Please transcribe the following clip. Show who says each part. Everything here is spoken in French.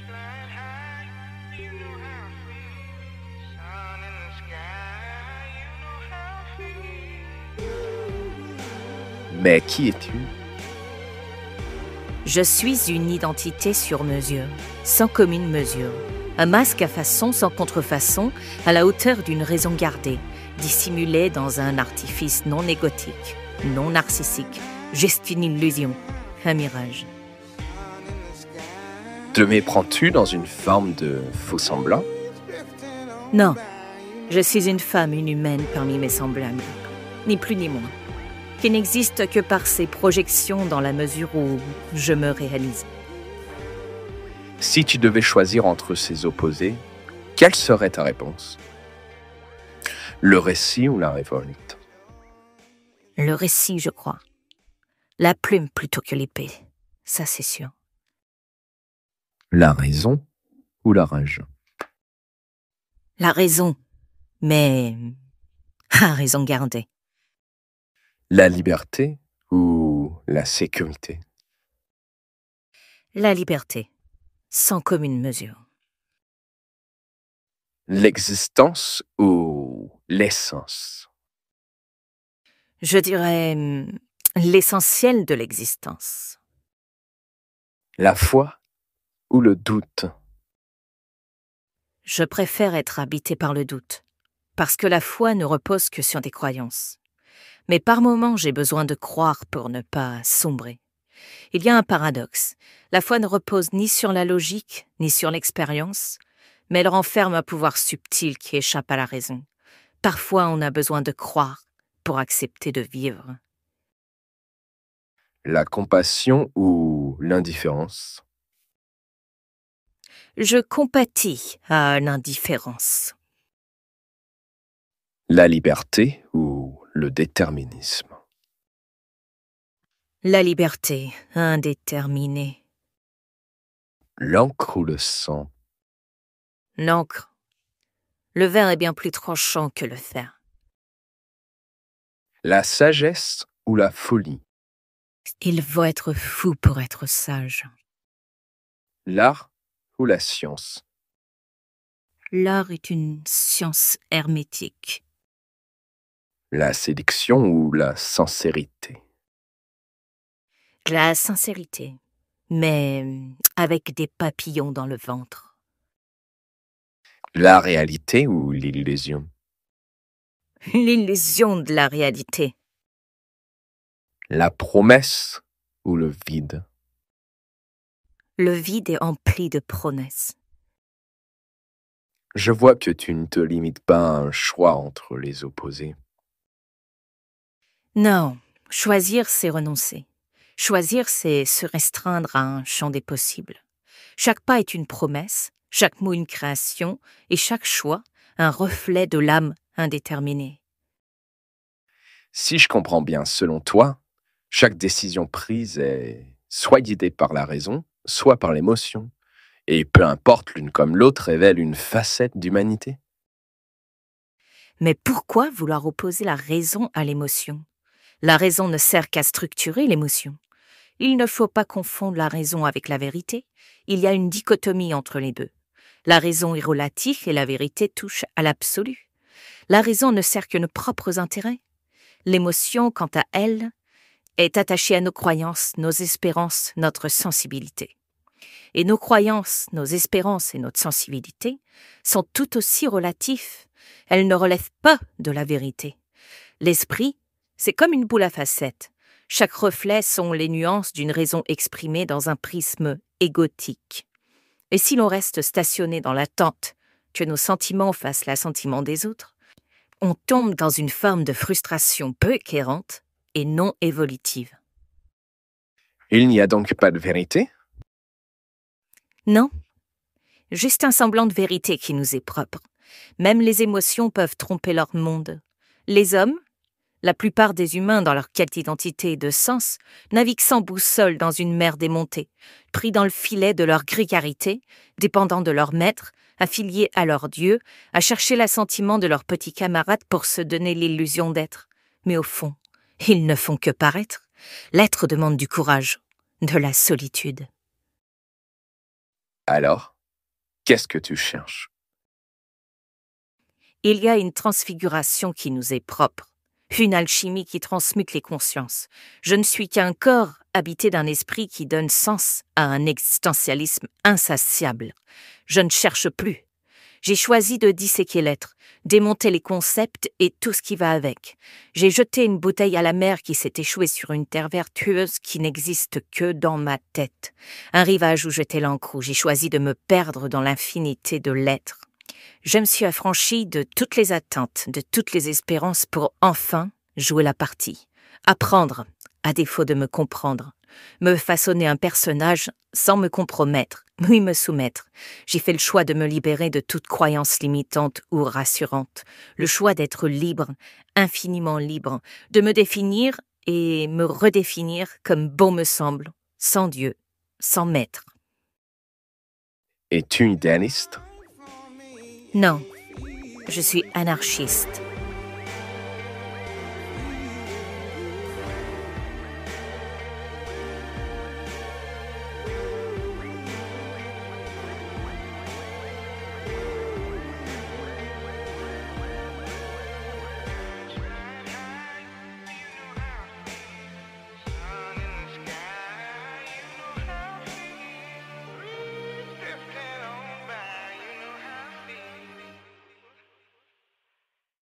Speaker 1: Mais qui es-tu?
Speaker 2: Je suis une identité sur mesure, sans commune mesure. Un masque à façon sans contrefaçon, à la hauteur d'une raison gardée, dissimulé dans un artifice non égotique, non narcissique, juste une illusion, un mirage.
Speaker 1: Te méprends-tu dans une forme de faux semblant?
Speaker 2: Non, je suis une femme inhumaine parmi mes semblables, ni plus ni moins, qui n'existe que par ses projections dans la mesure où je me réalise.
Speaker 1: Si tu devais choisir entre ces opposés, quelle serait ta réponse? Le récit ou la révolte?
Speaker 2: Le récit, je crois. La plume plutôt que l'épée, ça c'est sûr.
Speaker 1: La raison ou la rage?
Speaker 2: La raison, mais à raison gardée.
Speaker 1: La liberté ou la sécurité?
Speaker 2: La liberté, sans commune mesure.
Speaker 1: L'existence ou l'essence?
Speaker 2: Je dirais l'essentiel de l'existence.
Speaker 1: La foi ou le doute?
Speaker 2: Je préfère être habité par le doute, parce que la foi ne repose que sur des croyances. Mais par moments, j'ai besoin de croire pour ne pas sombrer. Il y a un paradoxe. La foi ne repose ni sur la logique, ni sur l'expérience, mais elle renferme un pouvoir subtil qui échappe à la raison. Parfois, on a besoin de croire pour accepter de vivre.
Speaker 1: La compassion ou l'indifférence?
Speaker 2: Je compatis à l'indifférence.
Speaker 1: La liberté ou le déterminisme?
Speaker 2: La liberté indéterminée.
Speaker 1: L'encre ou le sang?
Speaker 2: L'encre. Le verre est bien plus tranchant que le fer.
Speaker 1: La sagesse ou la folie?
Speaker 2: Il faut être fou pour être sage.
Speaker 1: L'art ou la science?
Speaker 2: L'art est une science hermétique.
Speaker 1: La séduction ou la sincérité?
Speaker 2: La sincérité, mais avec des papillons dans le ventre.
Speaker 1: La réalité ou l'illusion?
Speaker 2: L'illusion de la réalité.
Speaker 1: La promesse ou le vide?
Speaker 2: Le vide est empli de promesses.
Speaker 1: Je vois que tu ne te limites pas à un choix entre les opposés.
Speaker 2: Non, choisir, c'est renoncer. Choisir, c'est se restreindre à un champ des possibles. Chaque pas est une promesse, chaque mot une création, et chaque choix un reflet de l'âme indéterminée.
Speaker 1: Si je comprends bien, selon toi, chaque décision prise est soit guidée par la raison, soit par l'émotion. Et peu importe, l'une comme l'autre révèle une facette d'humanité.
Speaker 2: Mais pourquoi vouloir opposer la raison à l'émotion? La raison ne sert qu'à structurer l'émotion. Il ne faut pas confondre la raison avec la vérité. Il y a une dichotomie entre les deux. La raison est relative et la vérité touche à l'absolu. La raison ne sert que nos propres intérêts. L'émotion, quant à elle, est attachée à nos croyances, nos espérances, notre sensibilité. Et nos croyances, nos espérances et notre sensibilité sont tout aussi relatifs. Elles ne relèvent pas de la vérité. L'esprit, c'est comme une boule à facettes. Chaque reflet sont les nuances d'une raison exprimée dans un prisme égotique. Et si l'on reste stationné dans l'attente que nos sentiments fassent l'assentiment des autres, on tombe dans une forme de frustration peu éclairante et non évolutive.
Speaker 1: Il n'y a donc pas de vérité?
Speaker 2: Non, juste un semblant de vérité qui nous est propre. Même les émotions peuvent tromper leur monde. Les hommes, la plupart des humains dans leur quête d'identité et de sens, naviguent sans boussole dans une mer démontée, pris dans le filet de leur grégarité, dépendant de leur maître, affiliés à leur dieu, à chercher l'assentiment de leurs petits camarades pour se donner l'illusion d'être. Mais au fond, ils ne font que paraître. L'être demande du courage, de la solitude.
Speaker 1: Alors, Qu'est-ce que tu cherches?
Speaker 2: Il y a une transfiguration qui nous est propre, une alchimie qui transmute les consciences. Je ne suis qu'un corps habité d'un esprit qui donne sens à un existentialisme insatiable. Je ne cherche plus. J'ai choisi de disséquer l'être, démonter les concepts et tout ce qui va avec. J'ai jeté une bouteille à la mer qui s'est échouée sur une terre vertueuse qui n'existe que dans ma tête. Un rivage où jeter l'ancre, où j'ai choisi de me perdre dans l'infinité de l'être. Je me suis affranchie de toutes les attentes, de toutes les espérances pour enfin jouer la partie. Apprendre, à défaut de me comprendre. Me façonner un personnage sans me compromettre, oui me soumettre. J'ai fait le choix de me libérer de toute croyance limitante ou rassurante. Le choix d'être libre, infiniment libre, de me définir et me redéfinir comme bon me semble, sans Dieu, sans maître.
Speaker 1: Es-tu idéaliste?
Speaker 2: Non, je suis anarchiste.